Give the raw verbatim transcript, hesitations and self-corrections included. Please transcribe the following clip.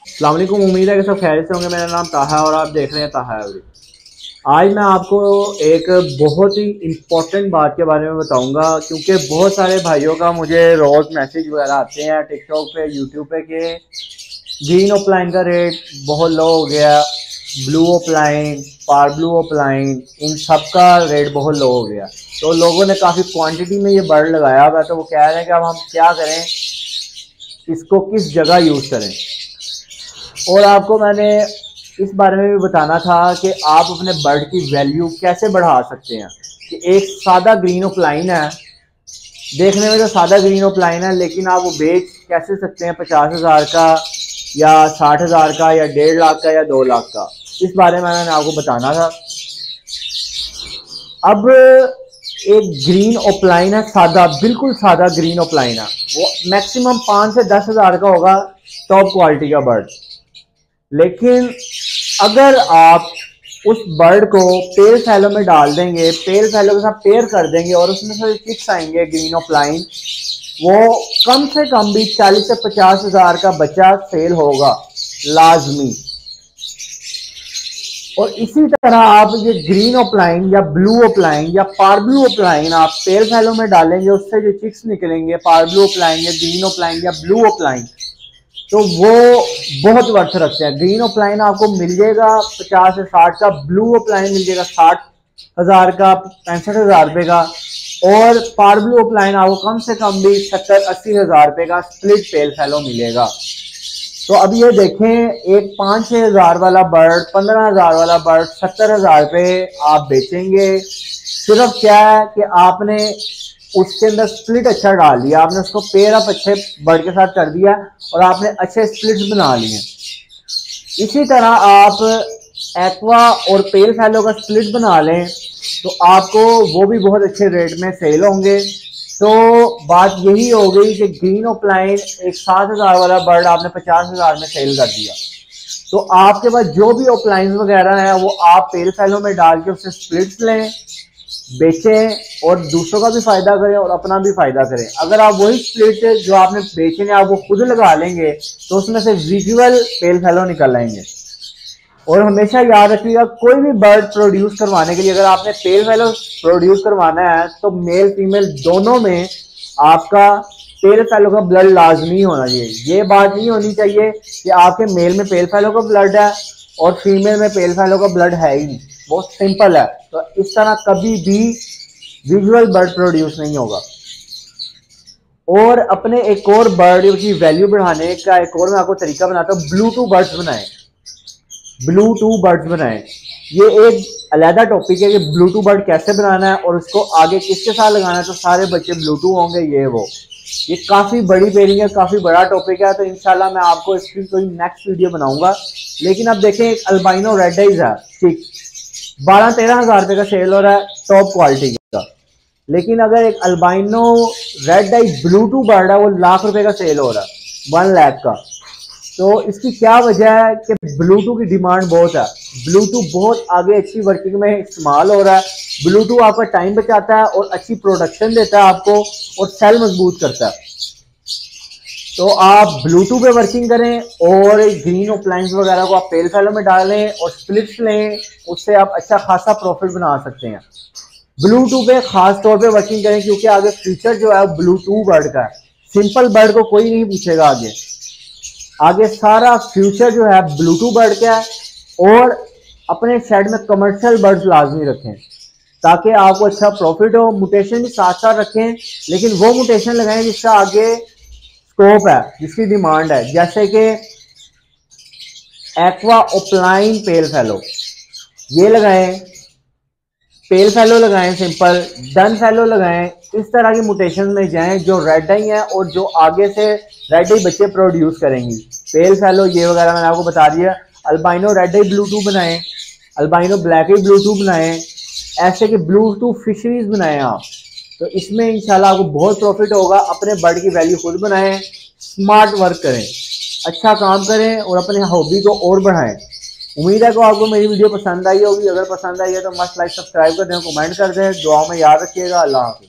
अस्सलाम वालेकुम। उम्मीद है कि सब खैरियत से होंगे। मेरा नाम ताहा है और आप देख रहे हैं ताहा एवरी। आज मैं आपको एक बहुत ही इम्पोर्टेंट बात के बारे में बताऊंगा, क्योंकि बहुत सारे भाइयों का मुझे रोज़ मैसेज वगैरह आते हैं टिकटॉक पे, यूट्यूब पे कि ग्रीन ओपलाइन का रेट बहुत लो हो गया, blue opaline, parblue opaline, इन सब का रेट बहुत लो हो गया। तो लोगों ने काफ़ी क्वांटिटी में ये बर्ड लगाया हुआ है, तो वो कह रहे हैं कि अब हम क्या करें, इसको किस जगह यूज़ करें। और आपको मैंने इस बारे में भी बताना था कि आप अपने बर्ड की वैल्यू कैसे बढ़ा सकते हैं। कि एक सादा ग्रीन ओपलाइन है, देखने में तो सादा ग्रीन ओपलाइन है, लेकिन आप वो बेच कैसे सकते हैं पचास हज़ार का या साठ हज़ार का या डेढ़ लाख का या दो लाख का। इस बारे में मैंने आपको बताना था। अब एक ग्रीन ओपलाइन है, सादा, बिल्कुल सादा ग्रीन ओपलाइन है, वो मैक्सिमम पाँच से दस हज़ार का होगा, टॉप क्वालिटी का बर्ड। लेकिन अगर आप उस बर्ड को पेल फैलो में डाल देंगे, पेल फैलो के साथ पेयर कर देंगे और उसमें से चिक्स आएंगे ग्रीन ओपलाइन, वो कम से कम भी चालीस से पचास हज़ार का बच्चा सेल होगा लाजमी। और इसी तरह आप ये ग्रीन ओपलाइन या ब्लू ओपलाइन या पार ब्लू ओपलाइन आप पेल फैलो में डालेंगे, उससे जो चिक्स निकलेंगे पार ब्लू ओपलाइन या ग्रीन ओपलाइन या ब्लू ओपलाइन, तो वो बहुत वर्थ रखते हैं। ग्रीन ओपलाइन आपको मिल जाएगा पचास से साठ का, ब्लू ओपलाइन मिल जाएगा साठ हज़ार का, पैंसठ हज़ार रुपये का, और पार ब्लू ओपलाइन आपको कम से कम भी सत्तर अस्सी हज़ार रुपये का स्प्लिट पेल फैलो मिलेगा। तो अब ये देखें, एक पाँच छः हज़ार वाला बर्ड, पंद्रह हज़ार वाला बर्ड सत्तर हज़ार रुपये आप बेचेंगे। सिर्फ क्या है कि आपने उसके अंदर स्प्लिट अच्छा डाल दिया, आपने उसको पेयर अप अच्छे बर्ड के साथ कर दिया और आपने अच्छे स्प्लिट्स बना लिए। इसी तरह आप एक्वा और पेल फैलो का स्प्लिट बना लें तो आपको वो भी बहुत अच्छे रेट में सेल होंगे। तो बात यही हो गई कि ग्रीन ओपलाइन एक सात हज़ार वाला बर्ड आपने पचास हज़ार में सेल कर दिया, तो आपके पास जो भी ओपलाइन वगैरह है वो आप पेल फैलो में डाल के उससे स्प्लिट्स लें, बेचें और दूसरों का भी फायदा करें और अपना भी फायदा करें। अगर आप वही स्प्लिट जो आपने बेचे आप वो खुद लगा लेंगे तो उसमें से विजुअल पेल फैलो निकल आएंगे। और हमेशा याद रखिएगा, कोई भी बर्ड प्रोड्यूस करवाने के लिए अगर आपने पेल फैलो प्रोड्यूस करवाना है तो मेल फीमेल दोनों में आपका पेल फैलो का ब्लड लाजमी होना चाहिए। ये बात नहीं होनी चाहिए कि आपके मेल में पेल फैलो का ब्लड है और फीमेल में पेल फैलो का ब्लड है ही नहीं। बहुत सिंपल है। तो इस तरह कभी भी विजुअल बर्ड प्रोड्यूस नहीं होगा। और अपने एक और बर्ड की वैल्यू बढ़ाने का एक और मैं आपको तरीका बनाता हूँ, ब्लूटूथ बर्ड्स बनाएं। ब्लूटूथ बर्ड्स बनाएं, ये एक अलग टॉपिक है कि ब्लूटूथ बर्ड कैसे बनाना है और उसको आगे किसके साथ लगाना है तो सारे बच्चे ब्लूटूथ होंगे, ये वो। ये काफ़ी बड़ी पेयरिंग है, काफ़ी बड़ा टॉपिक है, तो इंशाल्लाह मैं आपको इसकी कोई नेक्स्ट वीडियो बनाऊंगा। लेकिन अब देखें, एक अल्बाइनो रेड आइज है, ठीक, बारह तेरह हज़ार रुपये का सेल हो रहा है टॉप क्वालिटी का। लेकिन अगर एक albino red eye Bluetooth bird है वो लाख रुपए का सेल हो रहा है, वन लाख का। तो इसकी क्या वजह है कि ब्लूटूथ की डिमांड बहुत है, ब्लूटूथ बहुत आगे अच्छी वर्किंग में इस्तेमाल हो रहा है। ब्लूटूथ आपका टाइम बचाता है और अच्छी प्रोडक्शन देता है आपको और सेल मजबूत करता है। तो आप ब्लूटूथ पे वर्किंग करें और ग्रीन ओपलाइंस वगैरह को आप पेल फैलो में डालें और स्प्लिट्स लें, उससे आप अच्छा खासा प्रॉफिट बना सकते हैं। ब्लूटूथ पे खास तौर पे वर्किंग करें क्योंकि आगे फ्यूचर जो है ब्लूटूथ बर्ड का है। सिंपल बर्ड को कोई नहीं पूछेगा आगे, आगे सारा फ्यूचर जो है ब्लूटूथ बर्ड का है। और अपने शेड में कमर्शियल बर्ड्स लाजमी रखें ताकि आपको अच्छा प्रॉफिट हो। मुटेशन भी साथ साथ रखें, लेकिन वो मुटेशन लगाएं जिसका आगे स्कोप है, जिसकी डिमांड है। जैसे कि एक्वा ओपलाइन पेल फैलो ये लगाएं, पेल फैलो लगाएं, सिंपल डन फैलो लगाएं। इस तरह की मुटेशन में जाएं जो रेड आई है और जो आगे से रेड आई बच्चे प्रोड्यूस करेंगी। पेल फैलो ये वगैरह मैंने आपको बता दिया। अल्बाइनो रेड आई ब्लूटूथ बनाएं, अल्बाइनो ब्लैक आई ब्लूटूथ बनाएं, ऐसे कि ब्लूटूथ फिशरीज बनाएं आप। तो इसमें इंशाल्लाह आपको बहुत प्रॉफिट होगा। अपने बर्ड की वैल्यू खुद बनाएं, स्मार्ट वर्क करें, अच्छा काम करें और अपने हॉबी को और बढ़ाएं। उम्मीद है कि आपको मेरी वीडियो पसंद आई होगी। अगर पसंद आई है तो मस्ट लाइक सब्सक्राइब कर दें, कमेंट कर दें, दुआ में याद रखिएगा। अल्लाह हाफ़िज़।